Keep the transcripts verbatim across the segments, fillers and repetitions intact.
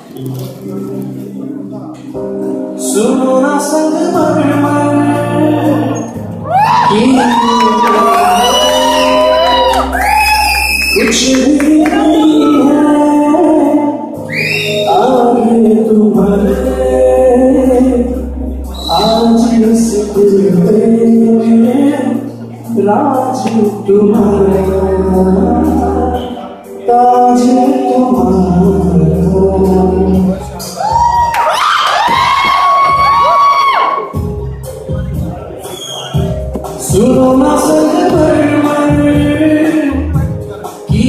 सुनो ना संगमरमर की कुछ भी नहीं है आगे तुम्हारे, आज इस दिल पे राज तुम्हारा, ताज तुम्हारा। सुनो ना संगमरमर की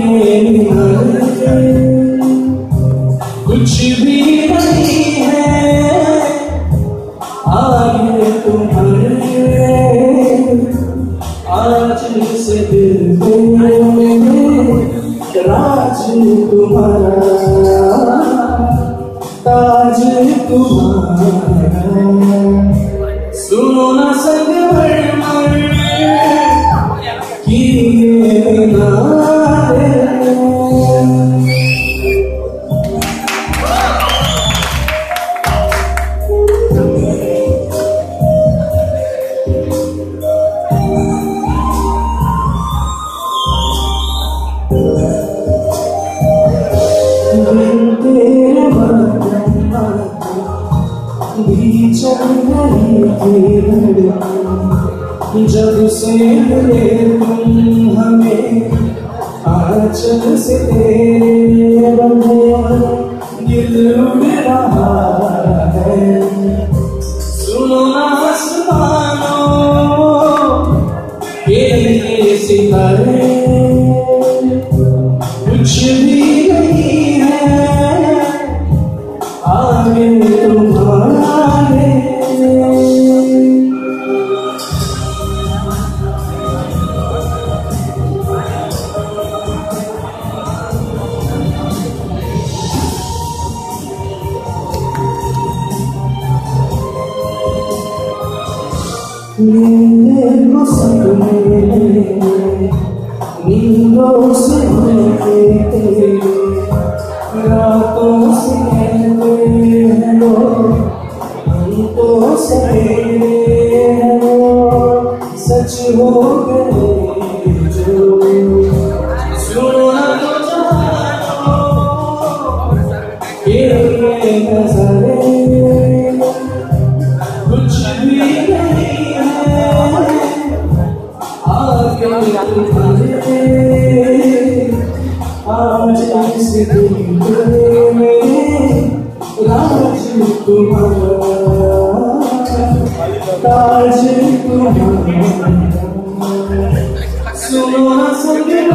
कुछ भी नहीं है आगे तुम्हारे, आज इस दिल पे राज तुम्हारा, ताज तुम्हारा। सुनो ना संगमरमर की नारे, जब से मिले तुम हमें आंचल से तेरे बंधे दिल उड़ रहा है। सुनो ना आसमानों के सितारे, कुछ भी नहीं है आगे तुम्हारे। मेरे सपने नींदों से भरे तेरे, रातों से कहते हैं लोग हमको से तेरे हैं वो सच हो गए जो। सुनो ना तो जानो ये नज़ारे कुछ भी नहीं आज इस दिल में राज तुम्हारा, ताज तुम्हारा। सुनो ना संग